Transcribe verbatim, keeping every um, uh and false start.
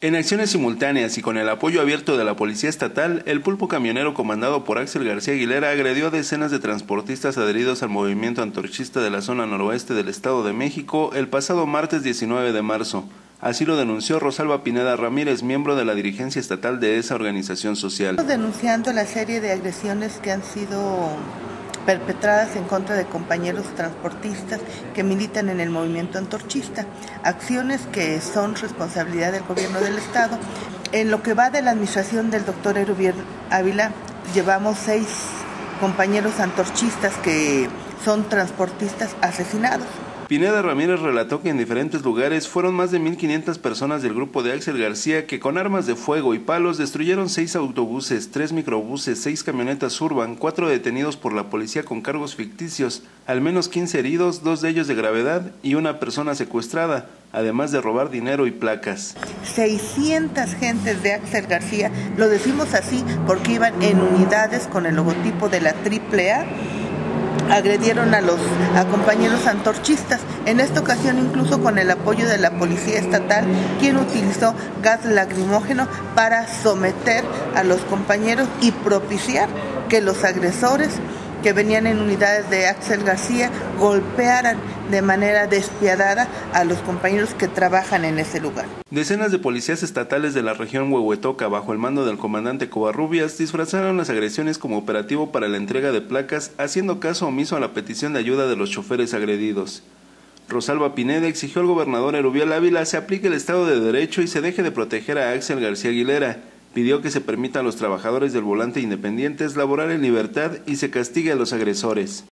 En acciones simultáneas y con el apoyo abierto de la Policía Estatal, el pulpo camionero comandado por Axel García Aguilera agredió a decenas de transportistas adheridos al movimiento antorchista de la zona noroeste del Estado de México el pasado martes diecinueve de marzo. Así lo denunció Rosalba Pineda Ramírez, miembro de la dirigencia estatal de esa organización social. Denunciando la serie de agresiones que han sido perpetradas en contra de compañeros transportistas que militan en el movimiento antorchista, acciones que son responsabilidad del gobierno del estado. En lo que va de la administración del doctor Erubiel Ávila, llevamos seis compañeros antorchistas que son transportistas asesinados. Pineda Ramírez relató que en diferentes lugares fueron más de mil quinientas personas del grupo de Axel García que con armas de fuego y palos destruyeron seis autobuses, tres microbuses, seis camionetas Urban, cuatro detenidos por la policía con cargos ficticios, al menos quince heridos, dos de ellos de gravedad y una persona secuestrada, además de robar dinero y placas. seiscientas gentes de Axel García, lo decimos así porque iban en unidades con el logotipo de la triple A, agredieron a los a compañeros antorchistas, en esta ocasión incluso con el apoyo de la Policía Estatal, quien utilizó gas lacrimógeno para someter a los compañeros y propiciar que los agresores que venían en unidades de Axel García golpearan de manera despiadada a los compañeros que trabajan en ese lugar. Decenas de policías estatales de la región Huehuetoca, bajo el mando del comandante Covarrubias, disfrazaron las agresiones como operativo para la entrega de placas, haciendo caso omiso a la petición de ayuda de los choferes agredidos. Rosalba Pineda exigió al gobernador Erubiel Ávila se aplique el Estado de Derecho y se deje de proteger a Axel García Aguilera. Pidió que se permita a los trabajadores del volante independientes laborar en libertad y se castigue a los agresores.